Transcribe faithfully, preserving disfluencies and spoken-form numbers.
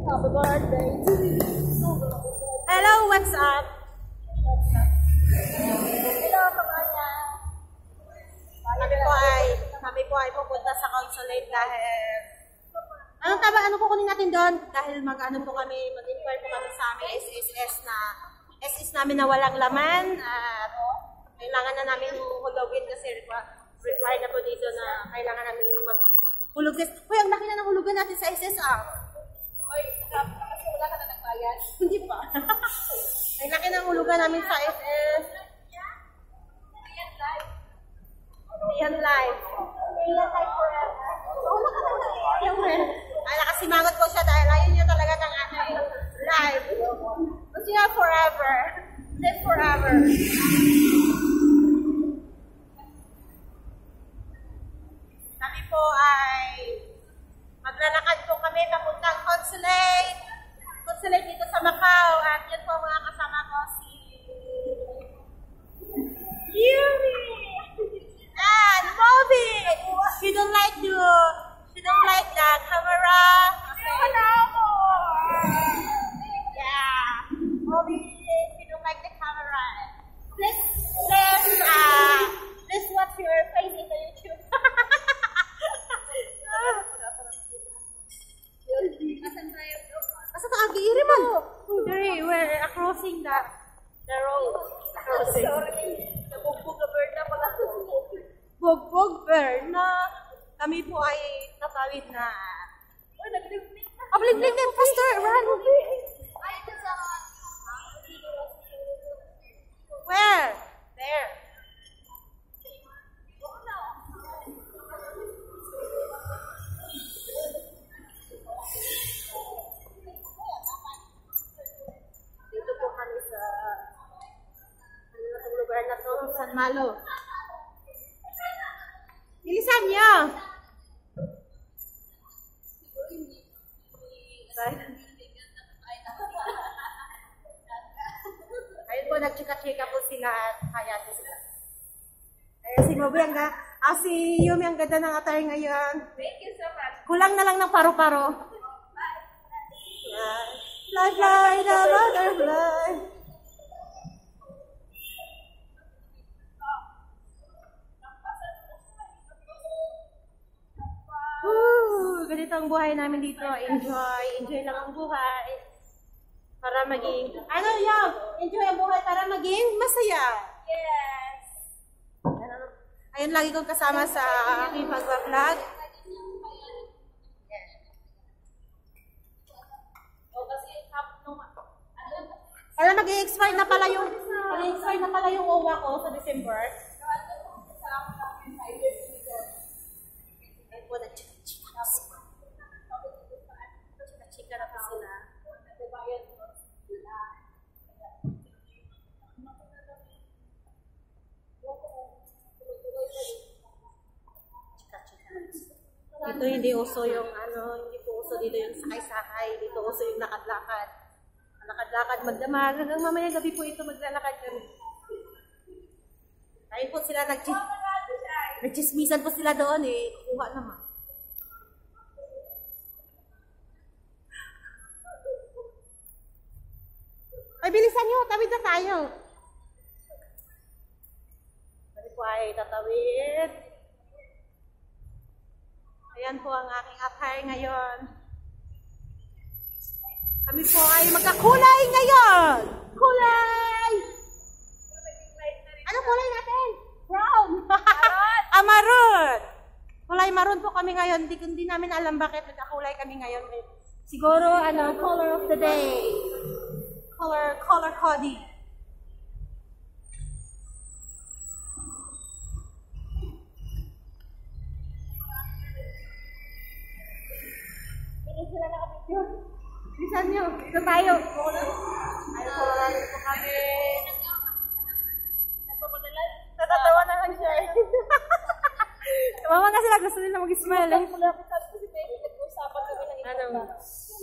Happy birthday to you. Hello, what's up? What's up? Hello, kabayan. Kami po ay, kami po ay pupunta sa consulate dahil, anong taba, ano kukunin natin doon? Dahil mag-ano po kami, mag-inquire po kami sa aming S S S na, S S namin na walang laman at kailangan na namin hulogin kasi required na po dito na kailangan namin maghulog. Uy, ang laki na ng hulugan natin sa S S R. Uy, kasi wala ka na nagbayad? Hindi pa. Ang laki ng hulugan namin sa S S. Ayan, live. Ayan live. Ayan, live forever. Oo, nakakatawa. Ay, nakasimangot ko siya dahil ayun niya talaga ng ating live. Gusto niya forever. Live forever. Kami po ay maglalakad po kami papuntang consulate. Consulate dito sa Macau. At yan po mga kasama ko si Yumi and Bobby. She don't like to, she don't like the camera. Yeah, Bobby, she don't like the camera. Let's let's uh let's watch your face in the YouTube. Asa ta agi-iri man? Dere, we're crossing the the road. Crossing. Nabugbog na bird na pala. Bugbog Berna. Kami po ay tatawid na. Uy, nag-live-live na. Oh, bling-bling din, faster, run. Ay, ito sa... Where? There. Dito po kami sa ano na itong lugar na to, San Malo. Bilisan niyo! Ayun po, nagchika-chika po sila at kaya po sila. Ayun, si Moby ang ga- ah, si Yumi ang ganda ng attire ngayon. Thank you so much. Kulang na lang ng paro-paro. Fly, fly, the butterfly. Woo! Ganito ang buhay namin dito. Enjoy. Enjoy lang ang buhay. Para maging, ano yung, enjoy ang buhay para maging masaya. Yes. Ayun, lagi kong kasama sa aking pag-vlog. O, kasi hap nung... Ano? Para mag-i-expire na pala yung, mag-i-expire na pala yung O W A ko sa December. Ayun po, nag-chika-chika na sila. Nag-chika na pa sila. Dito hindi uso yung ano, hindi po uso dito yung sakay-sakay. Dito uso yung lakad-lakad. Lakad-lakad, magdamag. Hanggang mamaya gabi po ito maglalakad kami. Ayun po sila, nag nagchismisan po sila doon eh. Kuha naman. Ay, bilisan nyo. Tawid na tayo. Kami po ay tatawid. Ayan po ang aking attire ngayon. Kami po ay magkakulay ngayon. Kulay! Anong kulay natin? Brown! Ah, maroon! Kulay maroon po kami ngayon. Hindi, hindi namin alam bakit nagkakulay kami ngayon. Siguro, ano, color of the day. Color, color coding. Sila nakapicture. Bilisan nyo. Dito tayo. Ayun po, ayun po kami. Nagpapadala. Natatawa na lang siya eh. Mama nga sila gusto nila mag-smile eh. Mula ko sabi ko si Peggy, nag-uusapan kami ng Ano? ibang